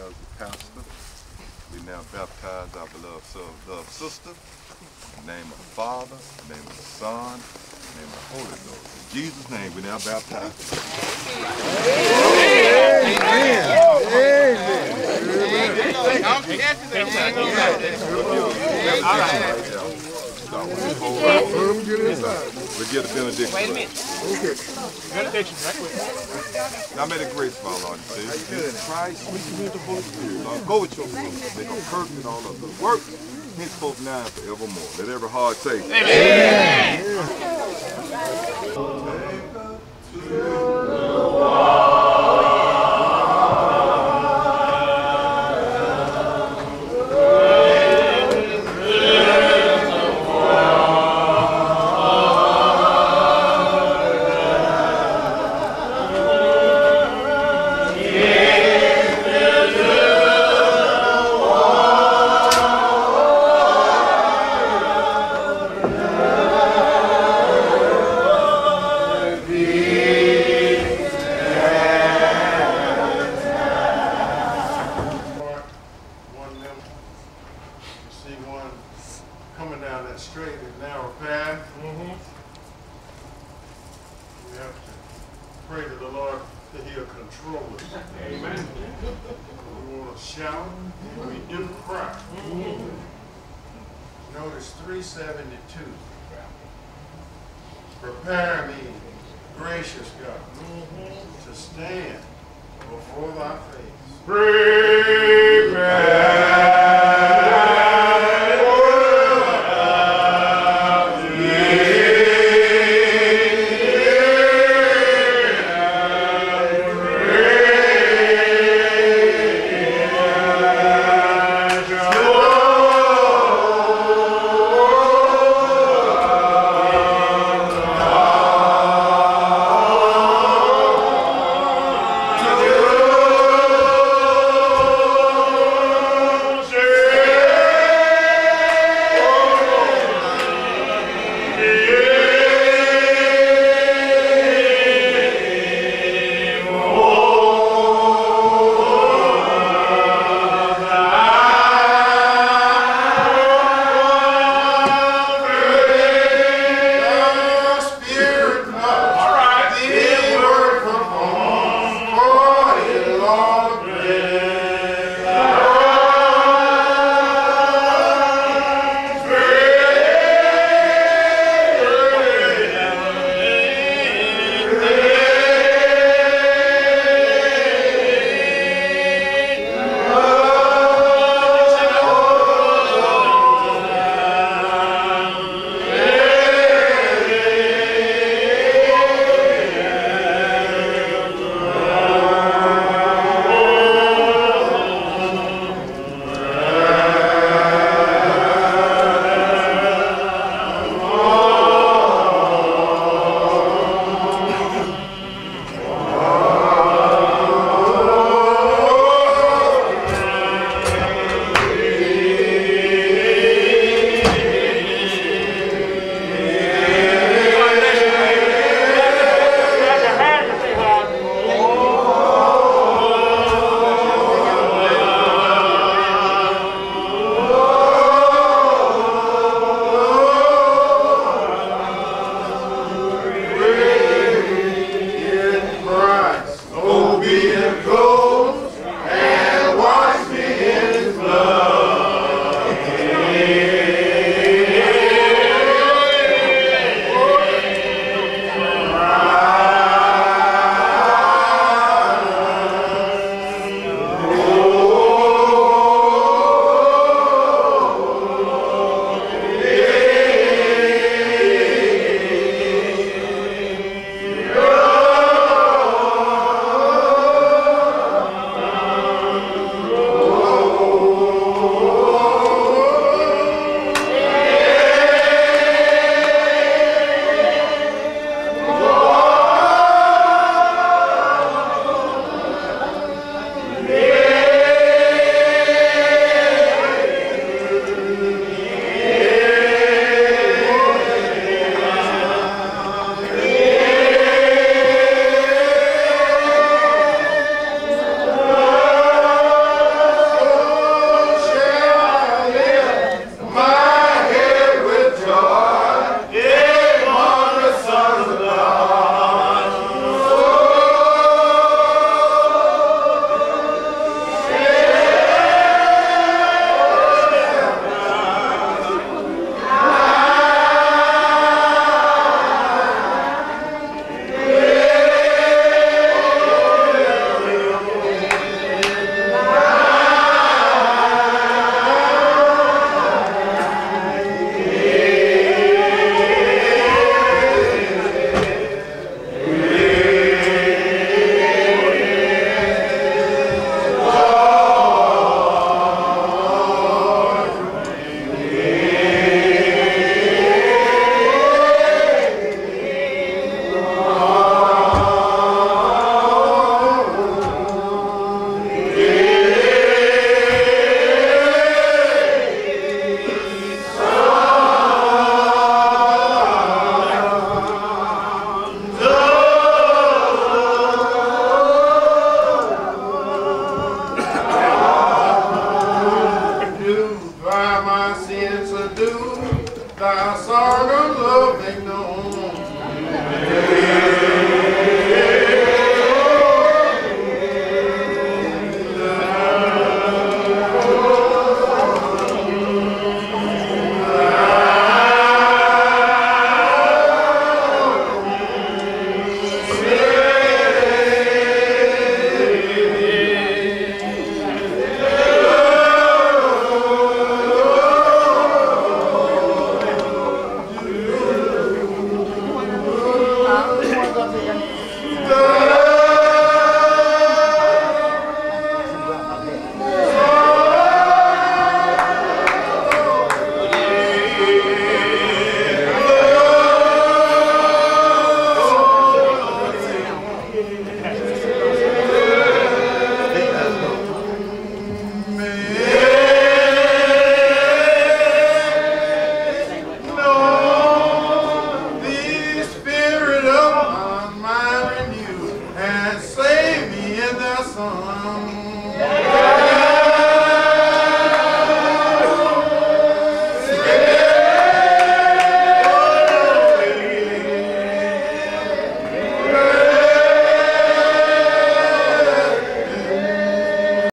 as the pastor. We now baptize our beloved sister. In the name of the Father, in the name of the Son, in the name of the Holy Ghost. In Jesus' name, we now baptize. Amen. We get a benediction. Wait a minute. Okay. Benediction, right quick. Now may the grace of our Lord and Savior, Jesus Christ, sweet communion of the Holy Spirit, Lord, go with your people, make them perfect in all of the work, henceforth now and forevermore. Let every heart say, Amen. Coming down that straight and narrow path. We have to pray to the Lord that He'll control us. Amen. We want to shout, and we do cry. Notice 372. Prepare me, gracious God, to stand before thy face. Prepare. Thou sorrow